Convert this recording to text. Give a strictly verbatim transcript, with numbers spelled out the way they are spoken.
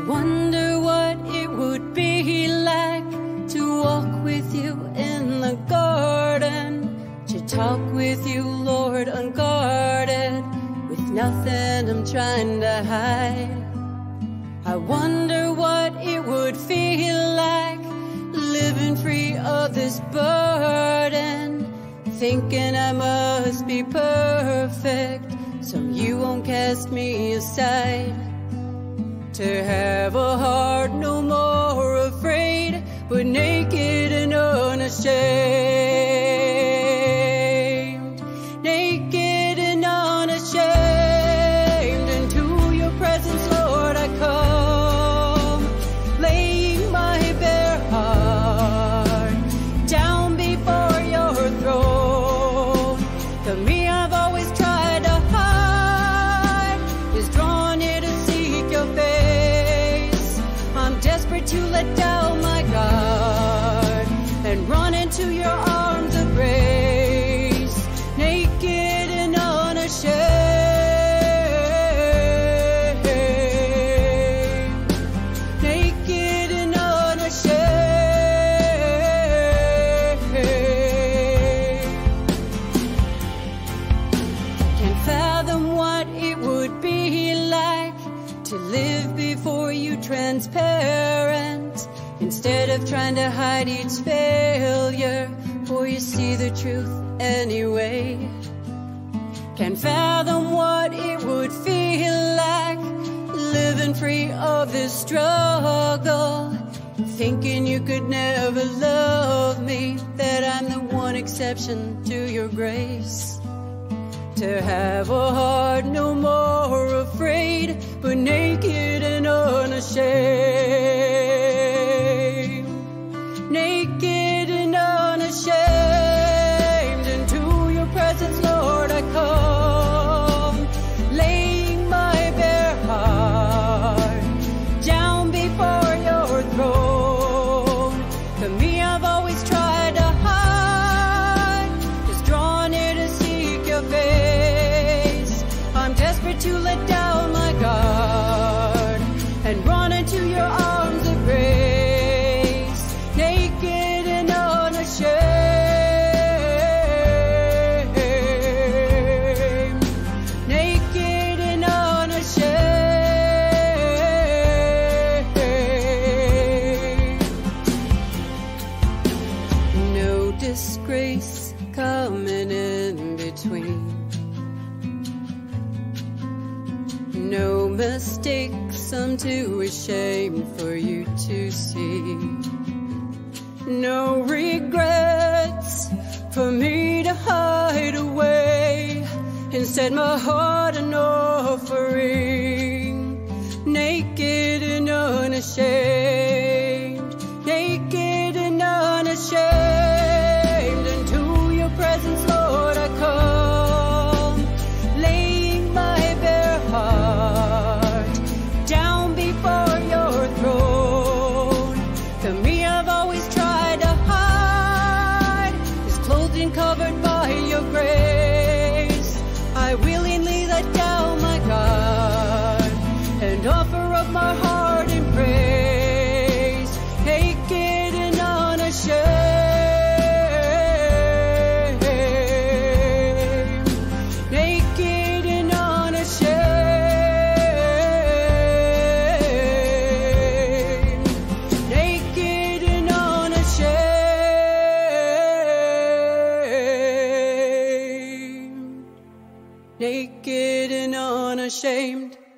wonder what it would be like to walk with you in the garden, to talk with you, Lord, unguarded, with nothing I'm trying to hide. I wonder what it would feel like living free of this burden, thinking I must be perfect so you won't cast me aside. To have a heart no more afraid, but naked and unashamed. Naked and unashamed. Into your presence, Lord, I come, laying my bare heart down before your throne. The me I've always tried to hide is drawn here to seek your face. I'm desperate to let down my guard and run into your arms of grace, naked and unashamed, naked and unashamed. Can't fathom what it would be like to live before you transparent, instead of trying to hide each failure, for you see the truth anyway. Can't fathom what it would feel like living free of this struggle, thinking you could never love me, that I'm the one exception to your grace. To have a heart no more afraid, but naked and unashamed. Naked and unashamed. Into your presence, Lord, I come, laying my bare heart down before your throne. The me I've always tried to hide is drawn here to seek your face. I'm desperate to let down my guard and run into your arms of grace, naked and unashamed, naked and unashamed. No disgrace coming in between, no mistakes I'm too ashamed for you to see, no regrets for me to hide away, instead my heart an offering, naked and unashamed, naked and unashamed. Into your presence, Lord, I come, laying my bare heart down before your throne. The me I've always tried to hide is clothed and covered by your grace. I willingly let down my guard and offer up my heart in praise, naked and unashamed, naked and unashamed, naked and unashamed, naked and unashamed.